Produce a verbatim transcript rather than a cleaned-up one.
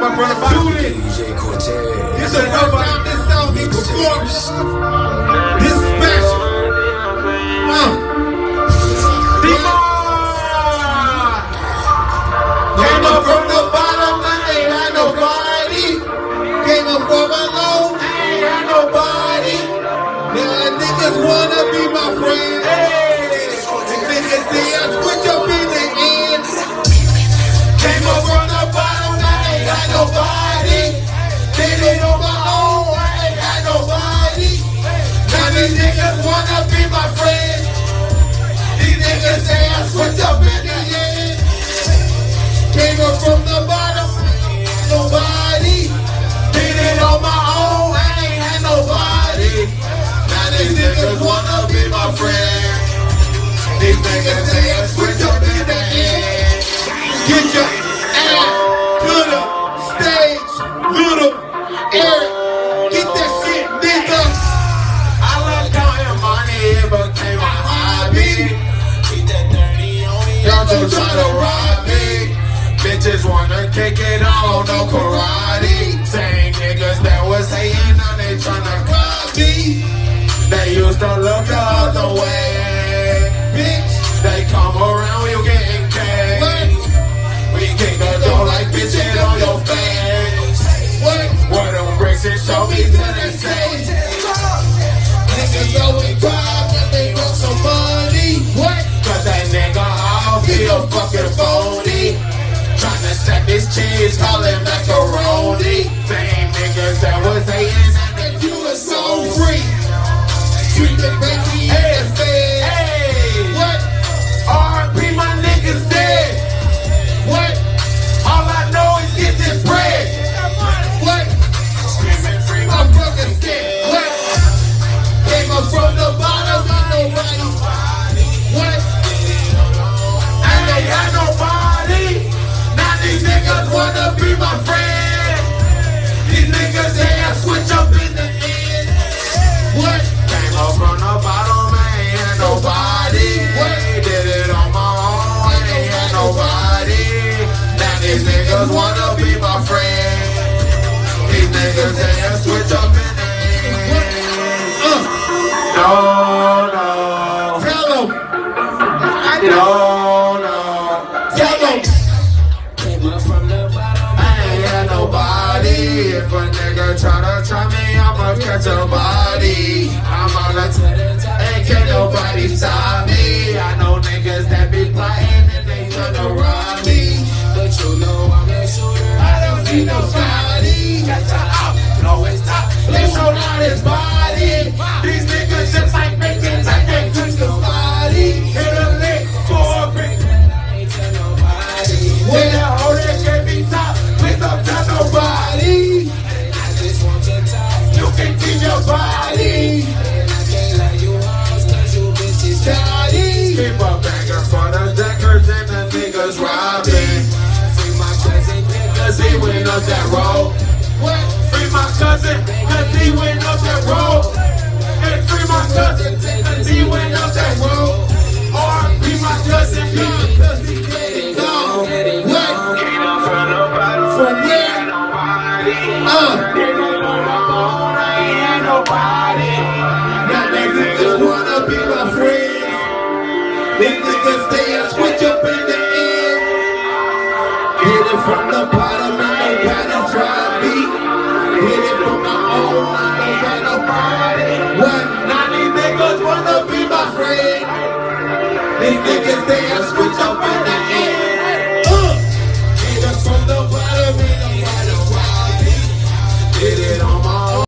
my brother Bobby. This is nobody. This song he performs. This is special. Uh. Came up from the bottom, I ain't had nobody. Came up from below, I ain't had nobody. Now niggas wanna be my friend. Hey, niggas say I switch up in the end. Came up from the bottom, I ain't had nobody. Did it on my own, I ain't had nobody. Now these niggas wanna be my friend. These niggas say I switch up in the end. Came up from the bottom, nobody. Did it on my own, I ain't had nobody. Now these niggas wanna be my friend. These niggas say I switch up in the end. Get your ass to the stage, little Eric. Get that shit, nigga. I love counting money, it became a hobby. Keep that dirty on me, y'all just try to rob me. Bitches wanna kick it on, no karate. Same niggas that was hating, now they tryna copy. They used to look the other way. Bitch, they come around, you getting cash. We kick the door like bitch it on your face. What? What them bricks and show me to the stage. Niggas always cry when they want some money. What? Cause that nigga all be a fucking phony. Tryna stack this cheese, call it macaroni. Same niggas that was hating, and you was so free. Treat the baby in the fed. Hey, what? R I P my niggas dead. What? All I know is get this bread. What? Screaming free my brother's dead. What? Came up from the bottom, I nobody. What? I ain't got nobody. These niggas wanna be my friend. These niggas say I switch up in the end. What? Came up from the bottom, I ain't had nobody. What? Did it on my own, I ain't had nobody. Now these niggas wanna be my friend. These niggas say I switch up in the end. Uh. No, no. Tell them. No, no. Tell them. If a nigga tryna try me, I'ma catch a body. I'm on a ain't can't nobody stop me. I know niggas that be plotting and they tryna rob me. But you know I'm a shooter, I don't need nobody. Catch a out, know it's top, they show down his body. These niggas just like bacon, I can't touch the body. Hit a lick for a brick, I ain't tell nobody. When I hold that can't be top, please don't touch nobody. You can keep your body. And I can't let you hoes cause you bitches daddy. Keep a banger for the deckers and the niggas robbing. Free my cousin cause he went up that road. What? Free my cousin cause he went up that road. And free my cousin cause he went up that road. Or free my cousin cause he getting gone. What? From where? Uh. Nobody. Now these niggas wanna be my friends. These niggas stay and switch up in the end. Hit it from the bottom and nobody try me. Hit it from my own, I don't got nobody. What? Now these niggas wanna be my friend. These niggas stay and switch up.